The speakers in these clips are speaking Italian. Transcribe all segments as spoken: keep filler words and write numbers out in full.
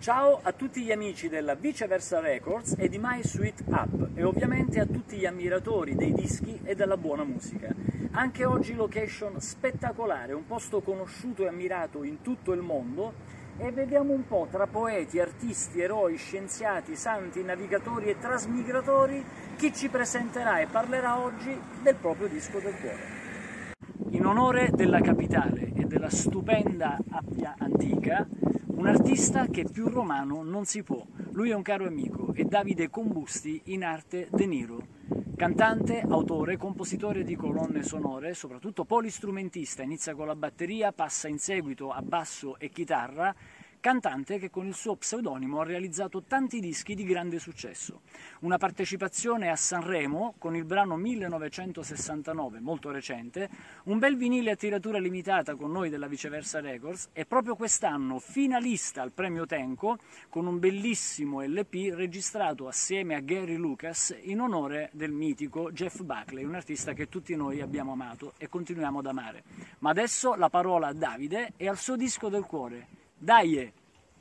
Ciao a tutti gli amici della Viceversa Records e di My Sweet App e ovviamente a tutti gli ammiratori dei dischi e della buona musica. Anche oggi location spettacolare, un posto conosciuto e ammirato in tutto il mondo, e vediamo un po' tra poeti, artisti, eroi, scienziati, santi, navigatori e trasmigratori chi ci presenterà e parlerà oggi del proprio disco del cuore. In onore della capitale e della stupenda Appia antica, un artista che più romano non si può. Lui è un caro amico, è Davide Combusti, in arte De Niro. Cantante, autore, compositore di colonne sonore, soprattutto polistrumentista, inizia con la batteria, passa in seguito a basso e chitarra, cantante che con il suo pseudonimo ha realizzato tanti dischi di grande successo. Una partecipazione a Sanremo con il brano millenovecentosessantanove, molto recente, un bel vinile a tiratura limitata con noi della Viceversa Records e proprio quest'anno finalista al premio Tenco con un bellissimo L P registrato assieme a Gary Lucas in onore del mitico Jeff Buckley, un artista che tutti noi abbiamo amato e continuiamo ad amare. Ma adesso la parola a Davide e al suo disco del cuore. Dai!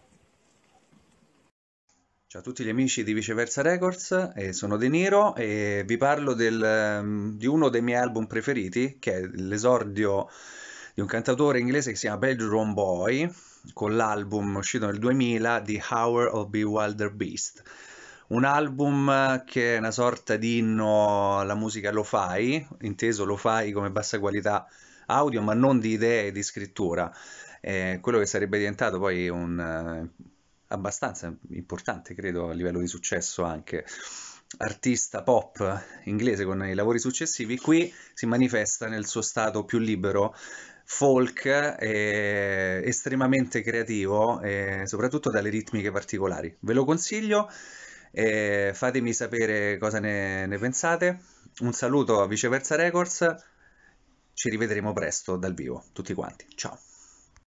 Ciao a tutti gli amici di Viceversa Records, eh, sono De Niro e vi parlo del, ehm, di uno dei miei album preferiti, che è l'esordio di un cantautore inglese che si chiama Bedroom Boy, con l'album uscito nel duemila di Hour of the Wilder Beast. Un album che è una sorta di inno alla musica lo-fi, inteso lo-fi come bassa qualità audio, ma non di idee e di scrittura. Eh, quello che sarebbe diventato poi un eh, abbastanza importante, credo, a livello di successo anche artista pop inglese con i lavori successivi, qui si manifesta nel suo stato più libero, folk, eh, estremamente creativo e soprattutto dalle ritmiche particolari. Ve lo consiglio, eh, fatemi sapere cosa ne, ne pensate. Un saluto a Viceversa Records, ci rivedremo presto dal vivo, tutti quanti. Ciao!